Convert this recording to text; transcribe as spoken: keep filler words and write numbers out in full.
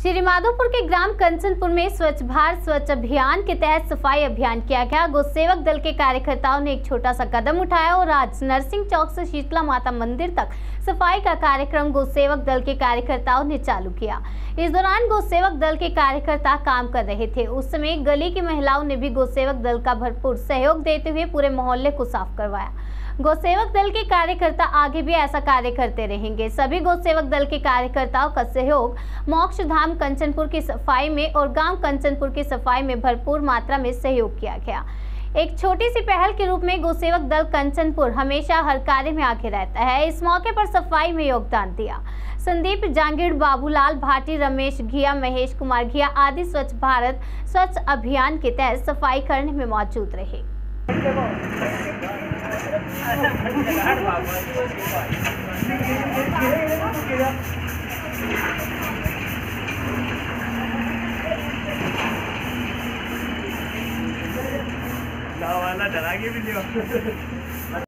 श्रीमाधोपुर के ग्राम कंचनपुर में स्वच्छ भारत स्वच्छ अभियान के तहत सफाई अभियान किया गया। गौ सेवक दल के कार्यकर्ताओं ने एक छोटा सा कदम उठाया और आज नरसिंह चौक से शीतला माता मंदिर तक सफाई का कार्यक्रम गौ सेवक दल के कार्यकर्ताओं ने चालू किया। इस दौरान गौ सेवक दल के कार्यकर्ता काम कर रहे थे। उस समय गली की महिलाओं ने भी गौ सेवक दल का भरपूर सहयोग देते हुए पूरे मोहल्ले को साफ करवाया। गौ सेवक दल के कार्यकर्ता आगे भी ऐसा कार्य करते रहेंगे। सभी गौ सेवक दल के कार्यकर्ताओं का सहयोग मोक्ष धाम कंचनपुर की सफाई में और गांव कंचनपुर की सफाई में भरपूर मात्रा में सहयोग किया गया। एक छोटी सी पहल के रूप में गौ सेवक दल कंचनपुर हमेशा हर कार्य में आगे रहता है। इस मौके पर सफाई में योगदान दिया संदीप जांगीड़, बाबूलाल भाटी, रमेश घिया, महेश कुमार घिया आदि स्वच्छ भारत स्वच्छ अभियान के तहत सफाई करने में मौजूद रहे। वाला डरा के भी